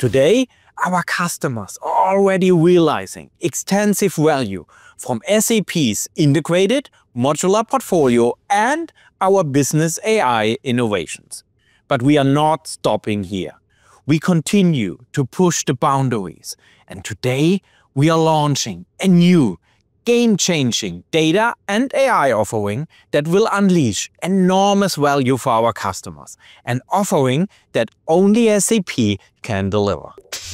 Today, our customers are already realizing extensive value from SAP's integrated modular portfolio and our business AI innovations. But we are not stopping here. We continue to push the boundaries, and today we are launching a new game-changing data and AI offering that will unleash enormous value for our customers, an offering that only SAP can deliver.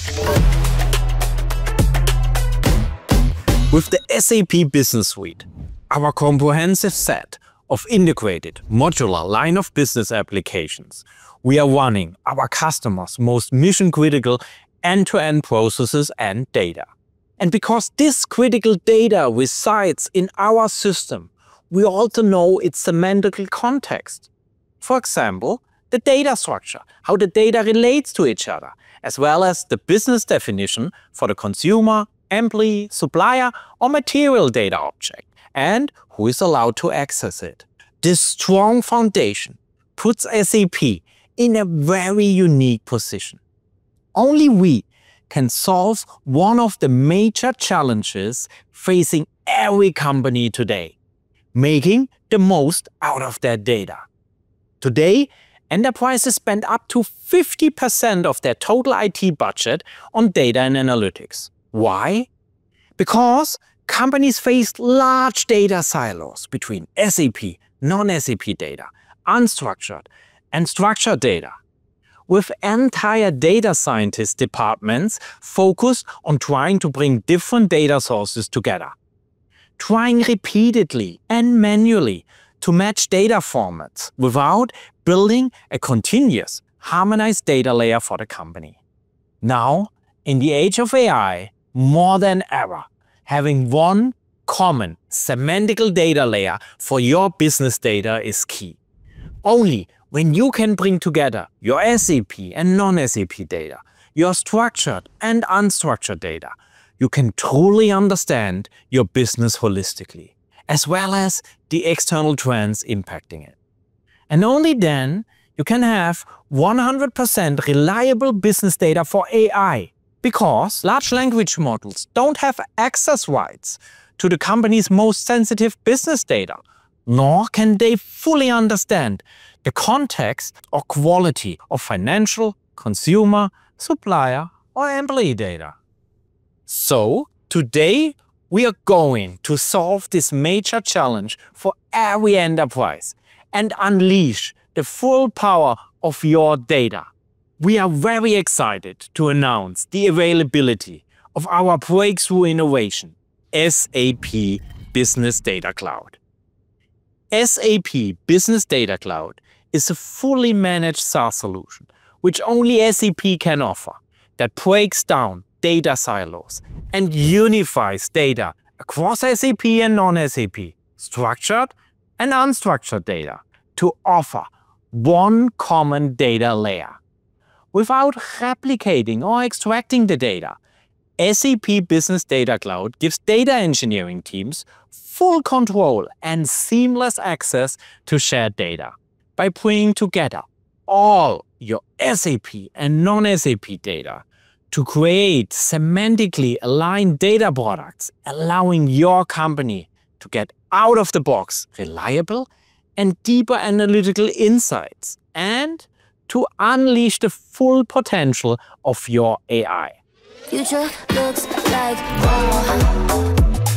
With the SAP Business Suite, our comprehensive set of integrated modular line of business applications, we are running our customers' most mission-critical end-to-end processes and data. And because this critical data resides in our system, we also know its semantical context. For example, the data structure, how the data relates to each other, as well as the business definition for the consumer, employee, supplier, or material data object, and who is allowed to access it. This strong foundation puts SAP in a very unique position. Only we can solve one of the major challenges facing every company today, making the most out of their data. Today, enterprises spend up to 50% of their total IT budget on data and analytics. Why? Because companies face large data silos between SAP, non-SAP data, unstructured and structured data, with entire data scientist departments focused on trying to bring different data sources together, trying repeatedly and manually to match data formats without building a continuous, harmonized data layer for the company. Now, in the age of AI, more than ever, having one common semantical data layer for your business data is key. Only when you can bring together your SAP and non-SAP data, your structured and unstructured data, you can truly understand your business holistically, as well as the external trends impacting it. And only then you can have 100% reliable business data for AI, because large language models don't have access rights to the company's most sensitive business data, nor can they fully understand the context or quality of financial, consumer, supplier, or employee data. So, today we are going to solve this major challenge for every enterprise and unleash the full power of your data. We are very excited to announce the availability of our breakthrough innovation, SAP Business Data Cloud. SAP Business Data Cloud is a fully managed SaaS solution, which only SAP can offer, that breaks down data silos and unifies data across SAP and non-SAP, structured and unstructured data, to offer one common data layer. Without replicating or extracting the data, SAP Business Data Cloud gives data engineering teams full control and seamless access to shared data by bringing together all your SAP and non-SAP data to create semantically aligned data products, allowing your company to get out-of-the-box reliable and deeper analytical insights, and to unleash the full potential of your AI. Future looks like gold.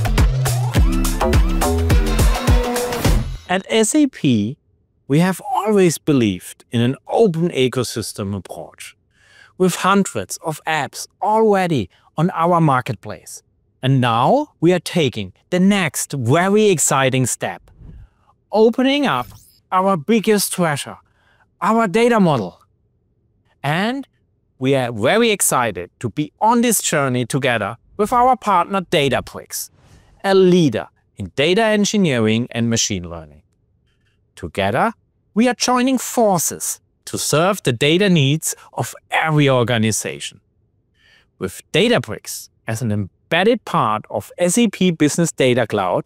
At SAP, we have always believed in an open ecosystem approach, with hundreds of apps already on our marketplace. And now we are taking the next very exciting step, opening up our biggest treasure, our data model. And we are very excited to be on this journey together with our partner Databricks, a leader in data engineering and machine learning. Together, we are joining forces to serve the data needs of every organization. With Databricks as an embedded part of SAP Business Data Cloud,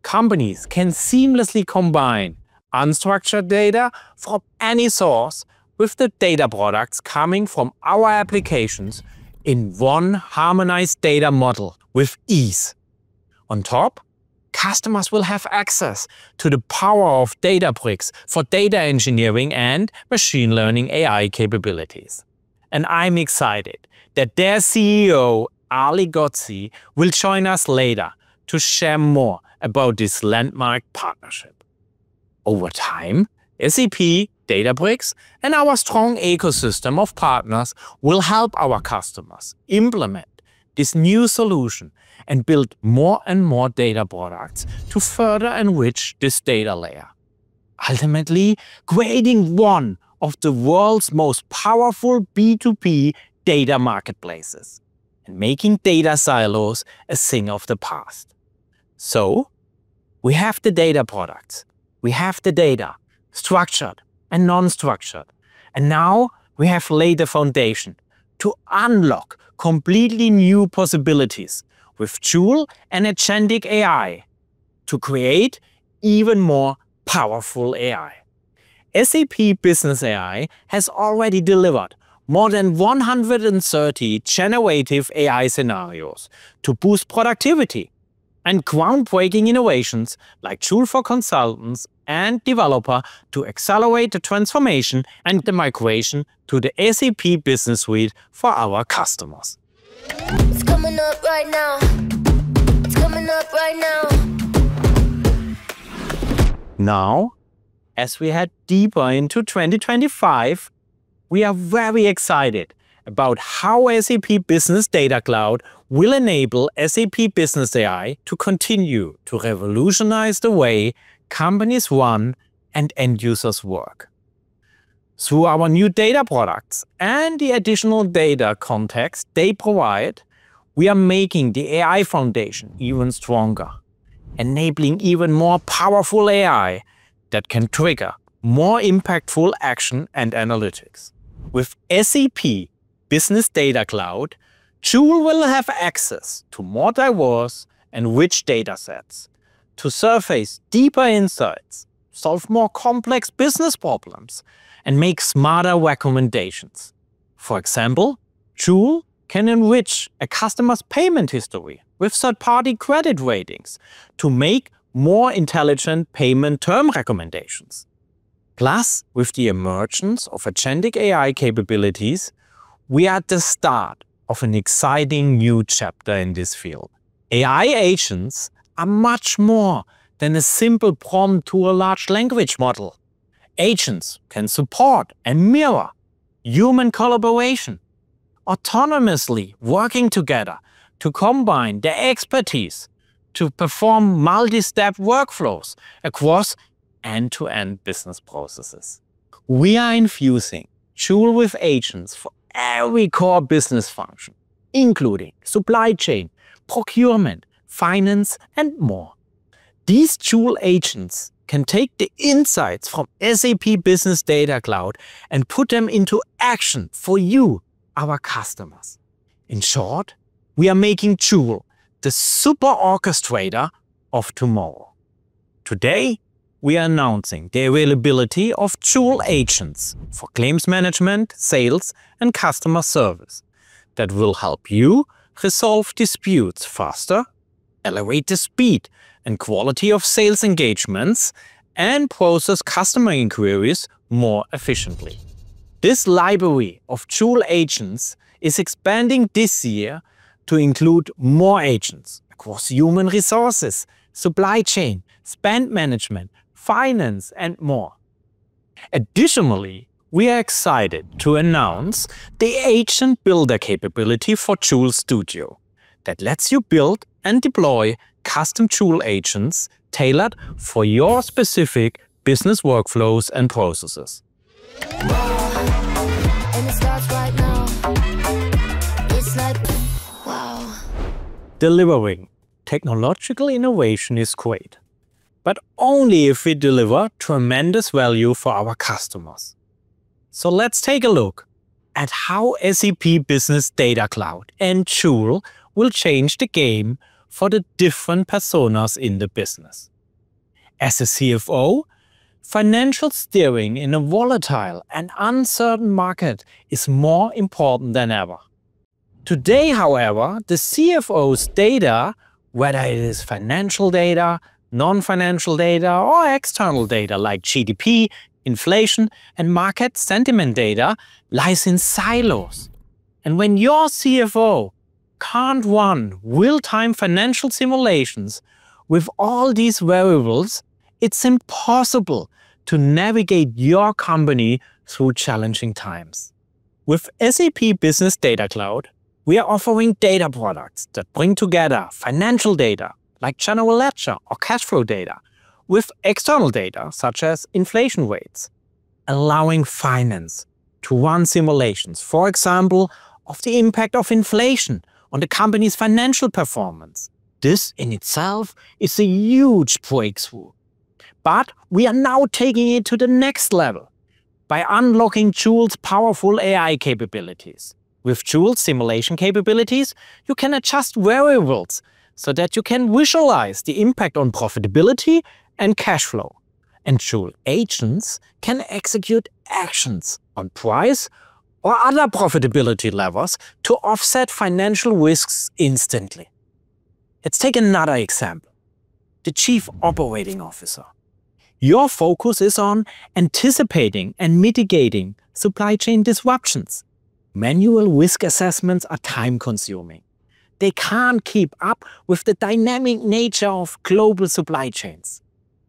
companies can seamlessly combine unstructured data from any source with the data products coming from our applications in one harmonized data model with ease. On top, customers will have access to the power of Databricks for data engineering and machine learning AI capabilities. And I'm excited that their CEO, Ali Ghodsi, will join us later to share more about this landmark partnership. Over time, SAP, Databricks, and our strong ecosystem of partners will help our customers implement this new solution and build more and more data products to further enrich this data layer, ultimately creating one of the world's most powerful B2B data marketplaces and making data silos a thing of the past. So, we have the data products, we have the data, structured and non-structured, and now we have laid the foundation to unlock completely new possibilities with Joule and agentic AI to create even more powerful AI. SAP Business AI has already delivered more than 130 generative AI scenarios to boost productivity, and groundbreaking innovations like Joule for consultants and developer to accelerate the transformation and the migration to the SAP Business Suite for our customers. It's coming up right now. It's coming up right now. Now, as we head deeper into 2025, we are very excited about how SAP Business Data Cloud will enable SAP Business AI to continue to revolutionize the way companies run and end users work. Through our new data products and the additional data context they provide, we are making the AI foundation even stronger, enabling even more powerful AI that can trigger more impactful action and analytics. With SAP Business Data Cloud, Joule will have access to more diverse and rich datasets to surface deeper insights, solve more complex business problems, and make smarter recommendations. For example, Joule can enrich a customer's payment history with third-party credit ratings to make more intelligent payment term recommendations. Plus, with the emergence of agentic AI capabilities, we are at the start of an exciting new chapter in this field. AI agents are much more than a simple prompt to a large language model. Agents can support and mirror human collaboration, autonomously working together to combine their expertise to perform multi-step workflows across end-to-end business processes. We are infusing Joule with agents for every core business function, including supply chain, procurement, finance, and more. These Joule agents can take the insights from SAP Business Data Cloud and put them into action for you, our customers. In short, we are making Joule the super orchestrator of tomorrow. Today, we are announcing the availability of Joule agents for claims management, sales, and customer service that will help you resolve disputes faster, elevate the speed and quality of sales engagements, and process customer inquiries more efficiently. This library of Joule agents is expanding this year to include more agents across human resources, supply chain, spend management, finance, and more. Additionally, we are excited to announce the Agent Builder capability for Joule Studio that lets you build and deploy custom Joule agents tailored for your specific business workflows and processes. And it starts right now. It's like, wow. Delivering technological innovation is great, but only if we deliver tremendous value for our customers. So let's take a look at how SAP Business Data Cloud and Joule will change the game for the different personas in the business. As a CFO, Financial steering in a volatile and uncertain market is more important than ever. Today, however, the CFO's data, whether it is financial data, non-financial data, or external data like GDP, inflation, and market sentiment data, lies in silos. And when your CFO can't run real-time financial simulations with all these variables, it's impossible to navigate your company through challenging times. With SAP Business Data Cloud, we are offering data products that bring together financial data like general ledger or cash flow data with external data such as inflation rates, allowing finance to run simulations, for example, of the impact of inflation on the company's financial performance. This in itself is a huge breakthrough. But we are now taking it to the next level by unlocking Joul's powerful AI capabilities. With Joul's simulation capabilities, you can adjust variables so that you can visualize the impact on profitability and cash flow. And Joule agents can execute actions on price or other profitability levers to offset financial risks instantly. Let's take another example. The Chief Operating Officer. Your focus is on anticipating and mitigating supply chain disruptions. Manual risk assessments are time-consuming. They can't keep up with the dynamic nature of global supply chains.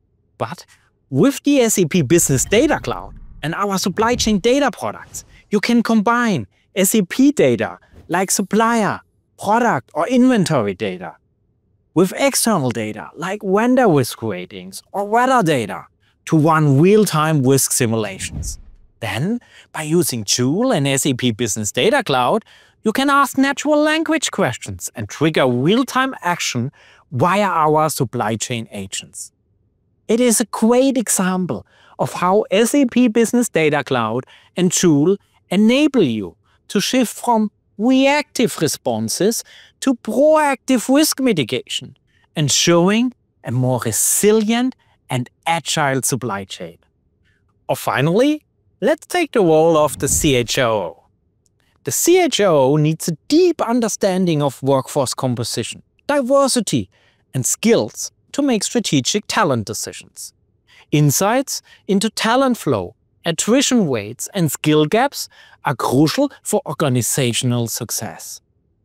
But with the SAP Business Data Cloud and our supply chain data products, you can combine SAP data like supplier, product, or inventory data with external data like vendor risk ratings or weather data to run real-time risk simulations. Then, by using Joule and SAP Business Data Cloud, you can ask natural language questions and trigger real-time action via our supply chain agents. It is a great example of how SAP Business Data Cloud and Joule enable you to shift from reactive responses to proactive risk mitigation, ensuring a more resilient and agile supply chain. Or finally, let's take the role of the CHRO. The CHRO needs a deep understanding of workforce composition, diversity, and skills to make strategic talent decisions. Insights into talent flow, attrition rates, and skill gaps are crucial for organizational success.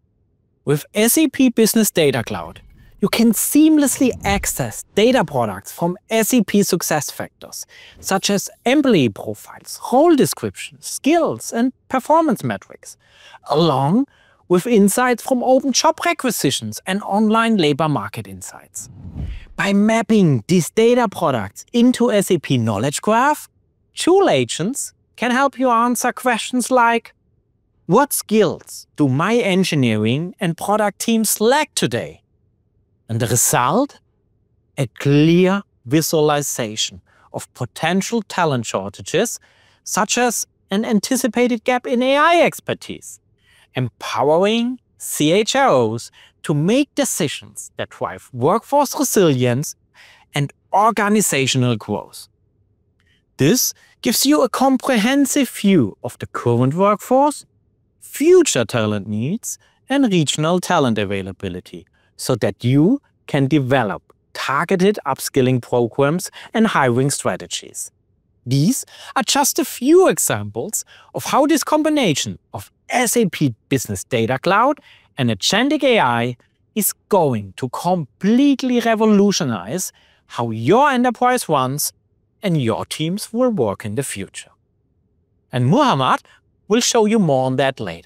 With SAP Business Data Cloud, you can seamlessly access data products from SAP SuccessFactors, such as employee profiles, role descriptions, skills, and performance metrics, along with insights from open job requisitions and online labor market insights. By mapping these data products into SAP Knowledge Graph, Joule agents can help you answer questions like, what skills do my engineering and product teams lack today? And the result? A clear visualization of potential talent shortages, such as an anticipated gap in AI expertise, empowering CHROs to make decisions that drive workforce resilience and organizational growth. This gives you a comprehensive view of the current workforce, future talent needs, and regional talent availability, so that you can develop targeted upskilling programs and hiring strategies. These are just a few examples of how this combination of SAP Business Data Cloud and agentic AI is going to completely revolutionize how your enterprise runs and your teams will work in the future. And Muhammad will show you more on that later.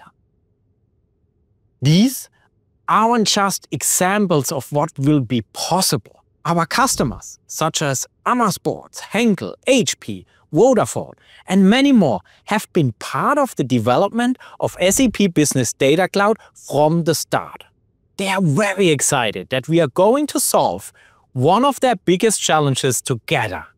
These aren't just examples of what will be possible. Our customers, such as Amma Sports, Henkel, HP, Vodafone, and many more, have been part of the development of SAP Business Data Cloud from the start. They are very excited that we are going to solve one of their biggest challenges together.